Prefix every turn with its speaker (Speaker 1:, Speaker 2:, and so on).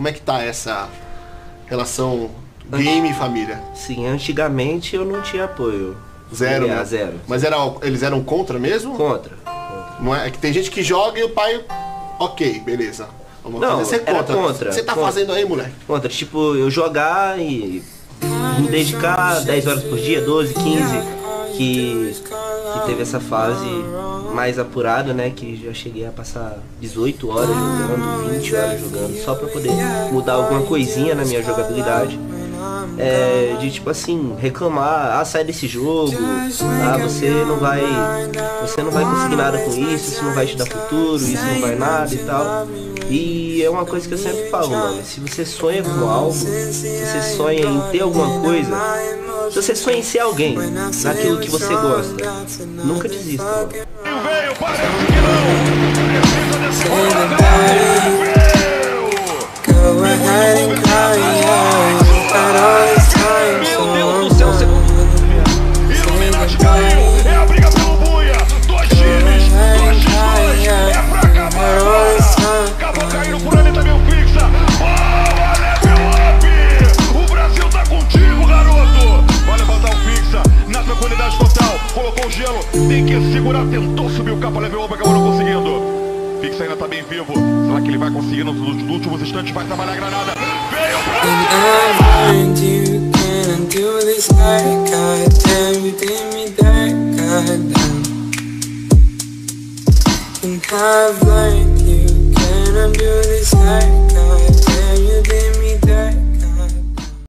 Speaker 1: Como é que tá essa relação game e família?
Speaker 2: Sim, antigamente eu não tinha apoio.
Speaker 1: Zero, né?
Speaker 2: Zero.
Speaker 1: Mas eles eram contra mesmo?
Speaker 2: Contra.
Speaker 1: Não é que tem gente que joga e o pai... Ok, beleza. Vamos
Speaker 2: Não,
Speaker 1: fazer, você
Speaker 2: era
Speaker 1: contra.
Speaker 2: contra.
Speaker 1: O que você tá
Speaker 2: Contra.
Speaker 1: fazendo aí, moleque?
Speaker 2: Contra, tipo, eu jogar e me dedicar 10 horas por dia, 12, 15, que teve essa fase mais apurada, né, que já cheguei a passar 18 horas jogando, 20 horas jogando, só pra poder mudar alguma coisinha na minha jogabilidade. De tipo assim, reclamar, sai desse jogo, você não vai conseguir nada com isso não vai te dar futuro, isso não vai nada e tal. E é uma coisa que eu sempre falo, mano, se você sonha com algo, se você sonha em ter alguma coisa, se você sonha em ser alguém, naquilo que você gosta, nunca desista, mano.
Speaker 3: Veio, parece que não! Precisa dessa bola,
Speaker 4: Go ahead and cry, yeah. At all this time, so
Speaker 3: Meu Deus do céu, segundo. Iluminati caiu, é a briga pelo buia. Dois times, 2x2, é pra acabar. Acabou caindo por ali também o fixa. Boa, level up. O Brasil tá contigo, garoto. Vai levantar o fixa, na tranquilidade total. Colocou o gelo, tem que segurar, tentou subir o capa, level up, acabou não conseguindo. Fixa ainda tá bem vivo. Será que ele vai conseguir nos últimos instantes? Vai trabalhar a granada. Veio pra...